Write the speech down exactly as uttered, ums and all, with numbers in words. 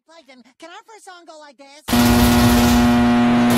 Plankton, can our first song go like this?